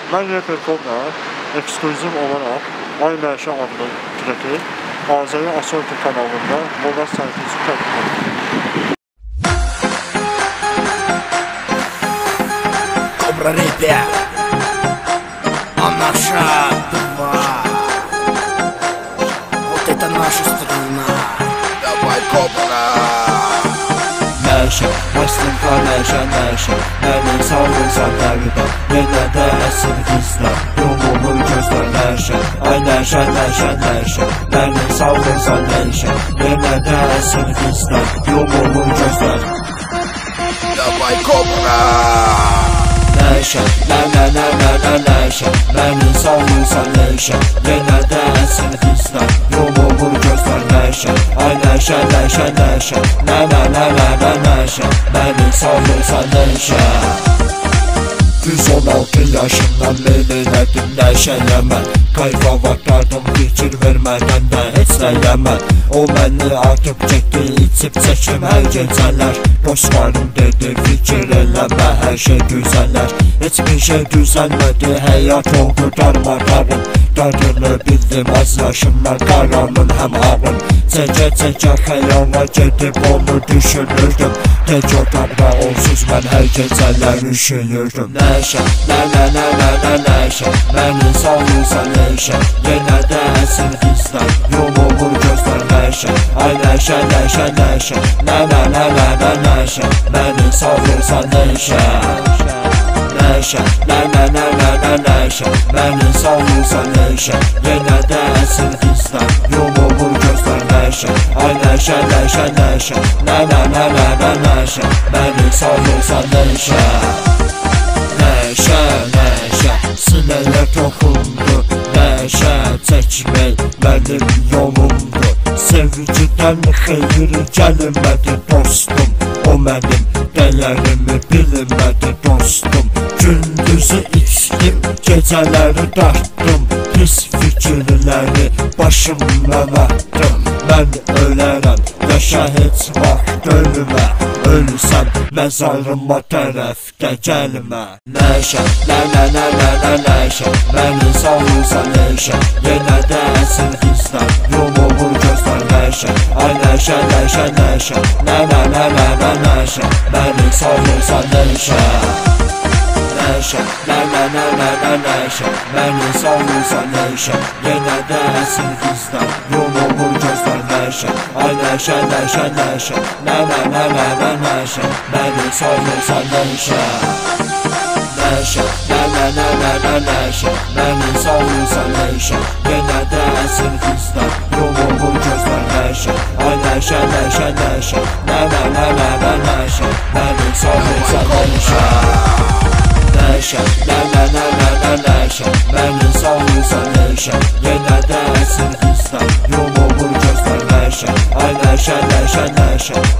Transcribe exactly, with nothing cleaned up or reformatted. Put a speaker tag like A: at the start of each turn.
A: Ben Reperkom'la ekskluzif olarak Ay Merşe adlı treki Azeri Asorti kanalında Mola sayfası təqdim edilir.
B: Кобра ребят, а наша два. Вот это наша страна. Давай, Кобра.
C: Nəşə, əslində nəşə, nəşə Məni salırsan nəqdə Yenə də əsir gizlər Yumulur gözlər nəşə Ay nəşə, nəşə, nəşə Məni salırsan nəşə Yenə də əsir gizlər Yumulur gözlər
B: Давай, Кобра.
C: Nəşə, nə, nə, nə, nə, nə, nəşə Məni salırsan nəşə Yenə də əsir gizlər Yumulur gözlər nəşə Ay nəşə, nəşə, nəşə Nə, nə, nə, nə, nə, nəşə Məni salırsan nəşə Düz on altı yaşından beri nədim nəşəyə mən Qayfa vaxtardım fikir vermədən də heç nəyəmən O məni artıq çəkdi, içib çəkim hər gecələr Dostlarım dedi, fikir eləmə, hər şey düzələr Heç bir şey düzəlmədi, həyat oldu darmadarım Dadını bildim, az yaşımdan qaranın həm ağın Çəkə-çəkə xəyala gedib onu düşünürdüm Tək otaqda onsuz mən hər gecələr üşüyürdüm Nəşə, nə, nə, nə, nə, nə, nəşə Məni salırsan nəşə Yenə də əsir gizlər Yumulur gözlər nəşə Ay nəşə, nəşə, nəşə Nə, nə, nə, nə, nə, nəşə Məni salırsan nəşə Nəşə, nə, nə, nə, nə, nə, nəşə Məni salırsan nəşə Yenə də əsir gizlər Yumulur gözlər nəşə Ay nəşə, nəşə, nəşə Nə, nə, nə, nə, nə, nəşə Məni salırsan nəşə Nəşə, nəşə Sinəyə toxundu Nəşə çəkmək mənim yolumdur Sevgidən xeyir gəlmədi dostum O mənim dəyərimi bilmədi dostum Gündüzü içdim, gecələri dartdım Pis fikirləri başımdan atdım Mən ölərəm, yaşa heç vaxt ölmə Ölsəm məzarıma tərəf də gəlmə Nəşə, nə, nə, nə, nə, nə, nəşə Məni salırsan nəşə Yenə də əsir gizlər Yumulur gözlər nəşə Ay nəşə, nəşə, nəşə Nə, nə, nə, nə, nə, nəşə Məni salırsan nəşə Nəşə, nə, nə, nə, nə, nə, nəşə Məni salırsan nəşə Yenə də əsir gizlər Yumulur gözlər nəşə Ay nəşə, nəşə, nəşə Nə, nə, nə, nə, nə, nəşə Məni salırsan nəşə Nəşə, nə, nə, nə, nə, nə, nəşə Məni salırsan nəşə Yenə də əsir gizlər Yumulur gözlər nəşə Ay nəşə, nəşə, nəşə Nə, nə, nə, nə, nə, nəşə Məni salırsan nəşə Nəşə, nə, nə, nə, nə, nə, nəşə Məni salırsan nəşə Yenə də əsir gizlər Yumulur gözlər nəşə Ay nəşə, nəşə, nəşə